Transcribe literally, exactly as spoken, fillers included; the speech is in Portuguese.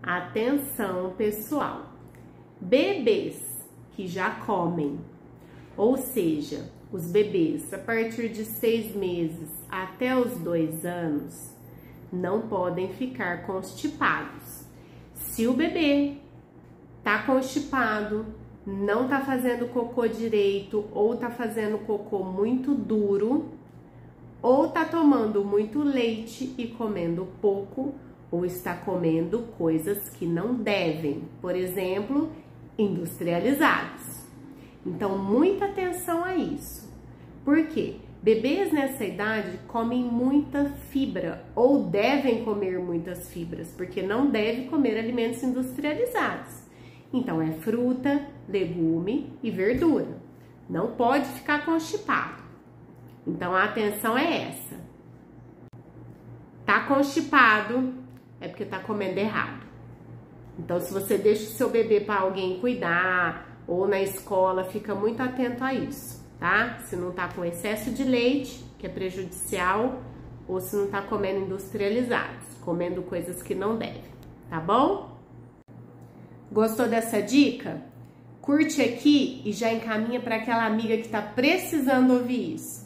Atenção, pessoal. Bebês que já comem, ou seja, os bebês a partir de seis meses até os dois anos, não podem ficar constipados. Se o bebê tá constipado, não tá fazendo cocô direito, ou tá fazendo cocô muito duro, ou tá tomando muito leite e comendo pouco, ou está comendo coisas que não devem, por exemplo, industrializados. Então, muita atenção a isso. Por quê? Bebês nessa idade comem muita fibra ou devem comer muitas fibras, porque não deve comer alimentos industrializados. Então, é fruta, legume e verdura. Não pode ficar constipado. Então, a atenção é essa. Tá constipado é porque tá comendo errado. Então, se você deixa o seu bebê para alguém cuidar ou na escola, fica muito atento a isso, tá? Se não tá com excesso de leite, que é prejudicial, ou se não tá comendo industrializados, comendo coisas que não deve, tá bom? Gostou dessa dica? Curte aqui e já encaminha para aquela amiga que tá precisando ouvir isso.